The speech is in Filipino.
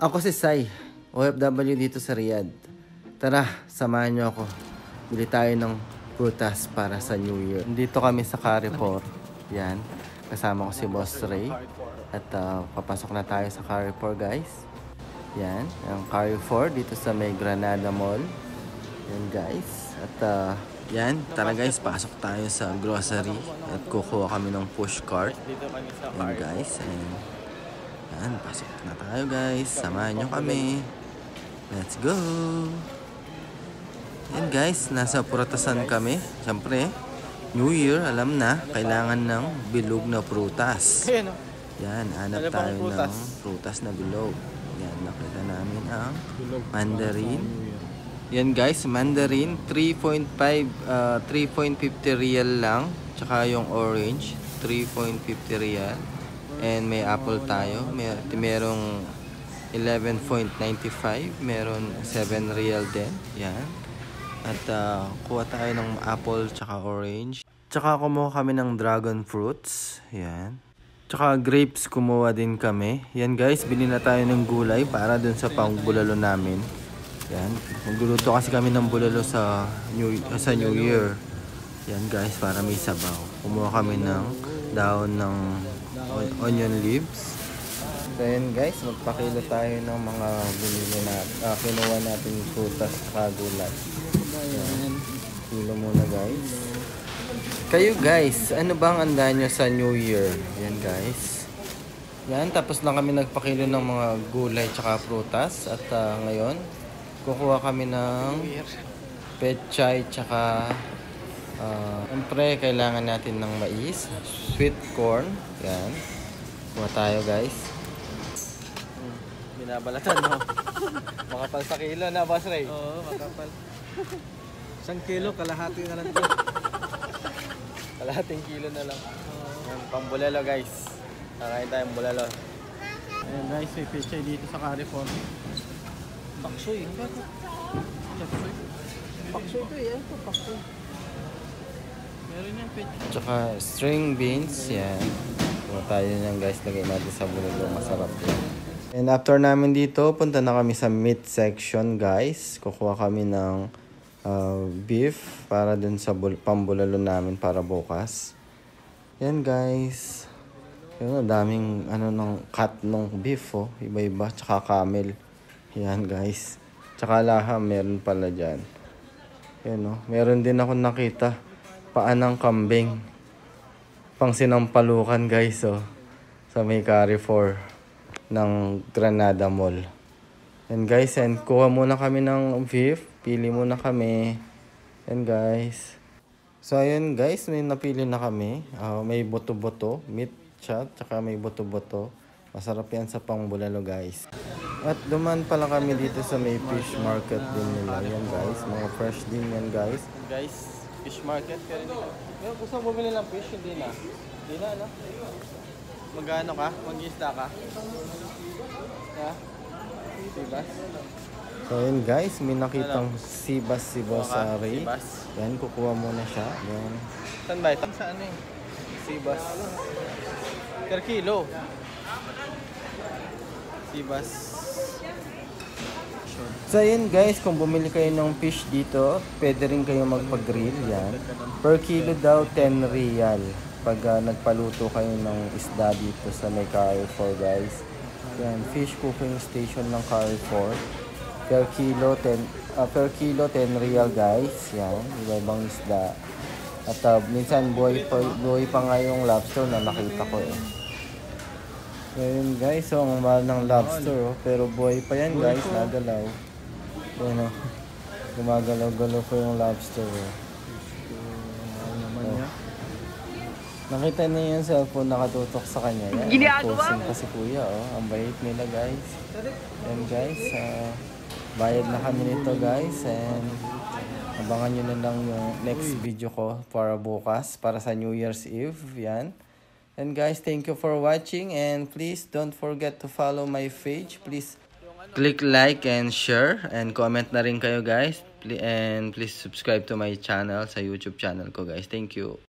Ako si Sai, OFW dito sa Riyadh. Tara, samahan niyo ako. Bili tayo ng prutas para sa New Year. Dito kami sa Carrefour. Yan. Kasama ko si Boss Ray. At papasok na tayo sa Carrefour, guys. Yan. Ang Carrefour dito sa may Granada Mall. Yan, guys. At yan. Tara, guys. Pasok tayo sa grocery. At kukuha kami ng push cart. Yan, guys. Yan. Pasok na tayo, guys. Samahan nyo kami. Let's go! Yan, guys. Nasa prutasan kami. Siyempre, New Year, alam na, kailangan ng bilog na prutas. Yan, hanap tayo ng prutas na bilog. Yan, nakita namin ang mandarin. Yan, guys, mandarin, 3.50 real lang. Tsaka yung orange, 3.50 real. And may apple tayo. Merong 11.95. Meron 7 real din. Yan. At kuha tayo ng apple tsaka orange. Tsaka kumuha kami ng dragon fruits. Yan. Tsaka grapes kumuha din kami. Yan, guys, bili na tayo ng gulay para dun sa pangbulalo namin. Yan. Magluluto kasi kami ng bulalo sa New Year. Yan, guys, para may sabaw. Kumuha kami ng daon ng onion leaves. So yan, guys, magpakilo tayo ng mga binili na kinuha natin prutas at gulay. Yan. Kilo muna, guys. Kayo, guys, ano bang handa nyo sa New Year? Yan, guys. Yan, tapos lang kami nagpakilo ng mga gulay tsaka prutas. At ngayon, kukuha kami ng pechay tsaka siyempre, kailangan natin ng mais, sweet corn. Yan. Kuha tayo, guys. Binabalatan, no? Makapal sa kilo na, Boss Ray? Oo, makapal. 1 kilo, kalahati na lang ito. Kalahating kilo na lang. Yan, pambulalo, guys. Kakain tayong bulalo. Ayan, guys, may pechay dito sa Carrefour. Paksoy. Paksoy ito, yan. Paksoy. Meron yung pechay. Tsaka string beans. Yan. Kuha tayo niyan, guys. Lagay natin sa bulalo. Masarap yan. And after namin dito, punta na kami sa meat section, guys. Kukuha kami ng beef para dun sa pambulalo namin para bukas. Yan, guys. Yan, daming ng cut ng beef, oh. Iba-iba. Tsaka camel. Yan, guys. Tsaka laham, meron pala dyan. Yan, oh. Meron din ako nakita. Paan ng kambing. Pang sinampalukan, guys, oh. Sa may Carrefour ng Granada Mall. And guys, and kuha muna kami ng beef. Pili muna kami. And guys. So ayun, guys, may napili na kami. May buto-buto, meat siya, tsaka may buto-buto. Masarap yan sa pangbulalo, guys. At duman pala kami dito sa may fish market din nila. Yan, guys, mga fresh din yan, guys. Guys, fish market. Pero gusto mo bumili ng fish, hindi na. Hindi na, ano? Magano ka? Mag-isda ka? Ha? Sibas? So yun, guys, may nakitang sibas si Boss Ray. Yan, kukuha muna siya. Yan. Saan ba ito? Saan eh? Sibas. Per kilo. Sibas. So yun, guys, kung bumili kayo ng fish dito, pwede rin kayo magpag-grill. Yan. Per kilo daw, 10 real. Pag nagpaluto kayo ng isda dito sa may Carrefour, guys. Yan, fish cooking station ng Carrefour. Per kilo 10 real, guys. Yan, iba-ibang isda. At minsan buhay pa nga yung lobster na nakita ko eh. Ayun, guys, so ang mahal ng lobster, oh. Pero buhay pa yan, guys, nagalaw. Yan, oh. Gumagalaw-galaw po yung lobster, oh. Nakita niyo yung cellphone nakatutok sa kanya. Yan, posting pa si kuya, oh. Ang bait nila, guys. Yan, guys, bayad na kami nito, guys. And abangan nyo na lang yung next video ko para bukas, para sa New Year's Eve. Yan. And guys, thank you for watching. And please don't forget to follow my page. Please click like and share. And comment na rin kayo, guys. And please subscribe to my channel, sa YouTube channel ko, guys. Thank you.